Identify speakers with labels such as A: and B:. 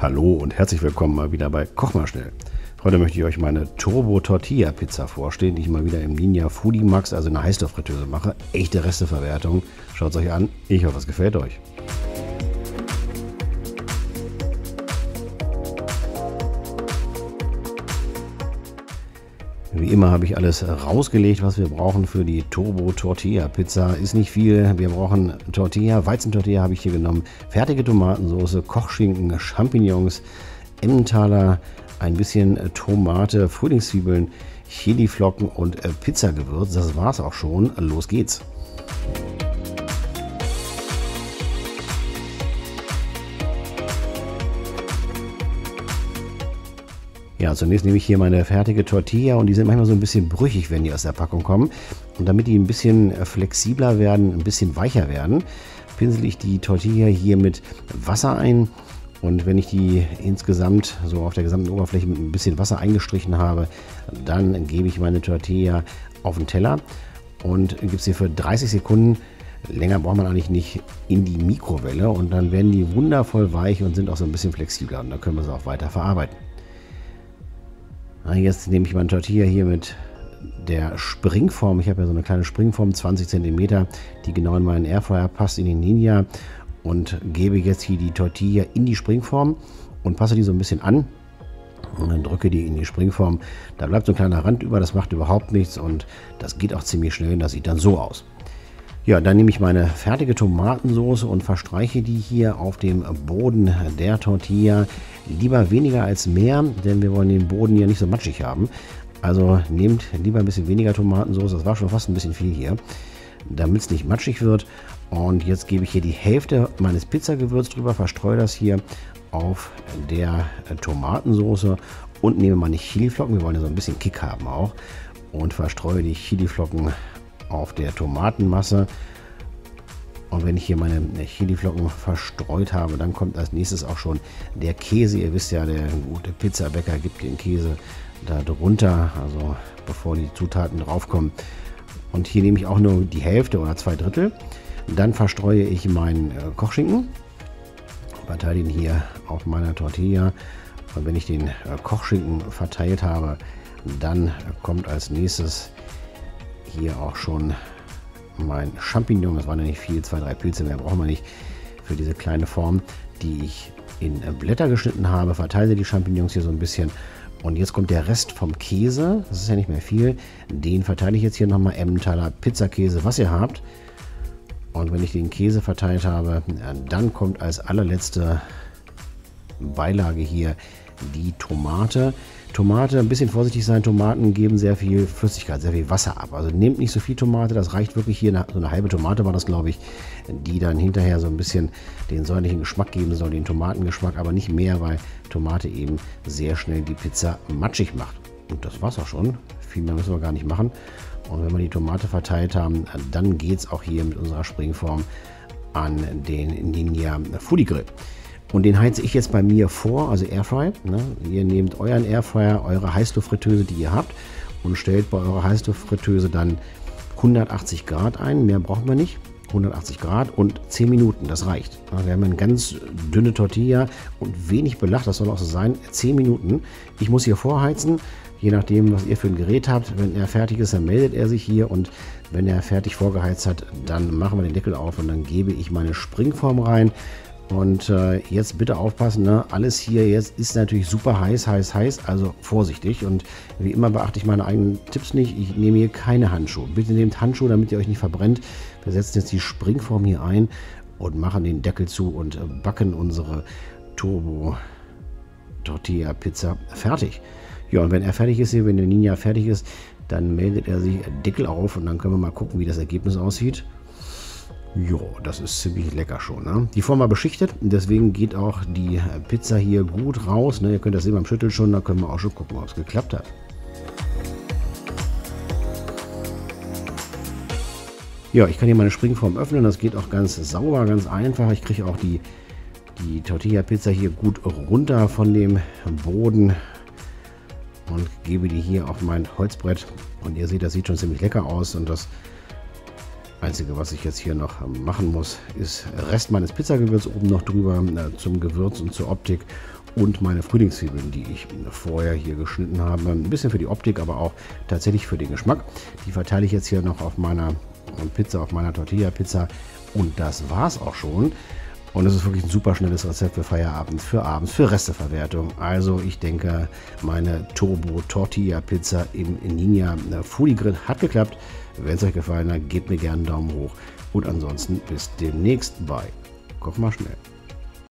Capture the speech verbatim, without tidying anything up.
A: Hallo und herzlich willkommen mal wieder bei Koch mal schnell. Heute möchte ich euch meine Turbo Tortilla Pizza vorstellen, die ich mal wieder im Ninja Foodie Max, also in einer Heißluftfritteuse mache. Echte Resteverwertung. Schaut es euch an. Ich hoffe, es gefällt euch. Wie immer habe ich alles rausgelegt, was wir brauchen für die Turbo Tortilla Pizza. Ist nicht viel. Wir brauchen Tortilla, Weizentortilla habe ich hier genommen, fertige Tomatensauce, Kochschinken, Champignons, Emmentaler, ein bisschen Tomate, Frühlingszwiebeln, Chiliflocken und Pizzagewürz. Das war's auch schon. Los geht's. Ja, zunächst nehme ich hier meine fertige Tortilla und die sind manchmal so ein bisschen brüchig, wenn die aus der Packung kommen. Und damit die ein bisschen flexibler werden, ein bisschen weicher werden, pinsel ich die Tortilla hier mit Wasser ein. Und wenn ich die insgesamt so auf der gesamten Oberfläche mit ein bisschen Wasser eingestrichen habe, dann gebe ich meine Tortilla auf den Teller und gebe sie für dreißig Sekunden, länger braucht man eigentlich nicht, in die Mikrowelle. Und dann werden die wundervoll weich und sind auch so ein bisschen flexibler. Und dann können wir sie auch weiter verarbeiten. Jetzt nehme ich meine Tortilla hier mit der Springform. Ich habe ja so eine kleine Springform, zwanzig Zentimeter, die genau in meinen Airfryer passt, in den Ninja. Und gebe jetzt hier die Tortilla in die Springform und passe die so ein bisschen an. Und dann drücke die in die Springform. Da bleibt so ein kleiner Rand über, das macht überhaupt nichts. Und das geht auch ziemlich schnell. Das sieht dann so aus. Ja, dann nehme ich meine fertige Tomatensauce und verstreiche die hier auf dem Boden der Tortilla. Lieber weniger als mehr, denn wir wollen den Boden ja nicht so matschig haben. Also nehmt lieber ein bisschen weniger Tomatensauce, das war schon fast ein bisschen viel hier, damit es nicht matschig wird. Und jetzt gebe ich hier die Hälfte meines Pizzagewürz drüber, verstreue das hier auf der Tomatensauce und nehme meine Chiliflocken, wir wollen ja so ein bisschen Kick haben auch, und verstreue die Chiliflocken auf der Tomatenmasse. Und wenn ich hier meine Chiliflocken verstreut habe, dann kommt als nächstes auch schon der Käse. Ihr wisst ja, der gute Pizzabäcker gibt den Käse da drunter, also bevor die Zutaten draufkommen. Und hier nehme ich auch nur die Hälfte oder zwei Drittel. Dann verstreue ich meinen Kochschinken, verteile ihn hier auf meiner Tortilla. Und wenn ich den Kochschinken verteilt habe, dann kommt als nächstes hier auch schon mein Champignon. Das waren ja nicht viel, zwei, drei Pilze mehr brauchen wir nicht für diese kleine Form, die ich in Blätter geschnitten habe. Verteile die Champignons hier so ein bisschen. Und jetzt kommt der Rest vom Käse. Das ist ja nicht mehr viel. Den verteile ich jetzt hier nochmal. Emmentaler Pizzakäse, was ihr habt. Und wenn ich den Käse verteilt habe, dann kommt als allerletzte Beilage hier die Tomate. Tomate, ein bisschen vorsichtig sein, Tomaten geben sehr viel Flüssigkeit, sehr viel Wasser ab. Also nehmt nicht so viel Tomate, das reicht wirklich hier, eine, so eine halbe Tomate war das, glaube ich, die dann hinterher so ein bisschen den säuerlichen Geschmack geben soll, den Tomatengeschmack, aber nicht mehr, weil Tomate eben sehr schnell die Pizza matschig macht. Und das war's auch schon, viel mehr müssen wir gar nicht machen. Und wenn wir die Tomate verteilt haben, dann geht es auch hier mit unserer Springform an den Ninja Foodie Grill. Und den heize ich jetzt bei mir vor, also Airfryer. Ne? Ihr nehmt euren Airfryer, eure Heißluftfritteuse, die ihr habt, und stellt bei eurer Heißluftfritteuse dann hundertachtzig Grad ein. Mehr braucht man nicht. hundertachtzig Grad und zehn Minuten, das reicht. Wir haben eine ganz dünne Tortilla und wenig Belach, das soll auch so sein. zehn Minuten. Ich muss hier vorheizen, je nachdem, was ihr für ein Gerät habt. Wenn er fertig ist, dann meldet er sich hier, und wenn er fertig vorgeheizt hat, dann machen wir den Deckel auf und dann gebe ich meine Springform rein. Und äh, jetzt bitte aufpassen, ne? Alles hier jetzt ist natürlich super heiß, heiß, heiß, also vorsichtig. Und wie immer beachte ich meine eigenen Tipps nicht. Ich nehme hier keine Handschuhe. Bitte nehmt Handschuhe, damit ihr euch nicht verbrennt. Wir setzen jetzt die Springform hier ein und machen den Deckel zu und äh, backen unsere Turbo Tortilla Pizza fertig. Ja, und wenn er fertig ist hier, wenn der Ninja fertig ist, dann meldet er sich Deckel auf und dann können wir mal gucken, wie das Ergebnis aussieht. Jo, das ist ziemlich lecker schon. Ne? Die Form war beschichtet, deswegen geht auch die Pizza hier gut raus. Ne? Ihr könnt das sehen beim Schütteln schon, da können wir auch schon gucken, ob es geklappt hat. Ja, ich kann hier meine Springform öffnen, das geht auch ganz sauber, ganz einfach. Ich kriege auch die, die Tortilla-Pizza hier gut runter von dem Boden und gebe die hier auf mein Holzbrett. Und ihr seht, das sieht schon ziemlich lecker aus, und das Einzige, was ich jetzt hier noch machen muss, ist Rest meines Pizzagewürz oben noch drüber äh, zum Gewürz und zur Optik. und meine Frühlingszwiebeln, die ich vorher hier geschnitten habe. Ein bisschen für die Optik, aber auch tatsächlich für den Geschmack. Die verteile ich jetzt hier noch auf meiner Pizza, auf meiner Tortilla-Pizza. Und das war's auch schon. Und es ist wirklich ein super schnelles Rezept für Feierabend, für abends, für Resteverwertung. Also ich denke, meine Turbo Tortilla Pizza im Ninja Foodie Grill hat geklappt. Wenn es euch gefallen hat, gebt mir gerne einen Daumen hoch. Und ansonsten bis demnächst bei Koch mal schnell.